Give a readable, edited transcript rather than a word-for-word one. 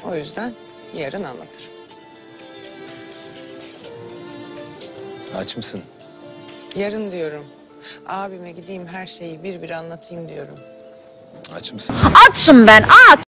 O yüzden yarın anlatırım. Aç mısın? Yarın diyorum. Abime gideyim her şeyi bir bir anlatayım diyorum. Aç mısın? Açım ben, aç.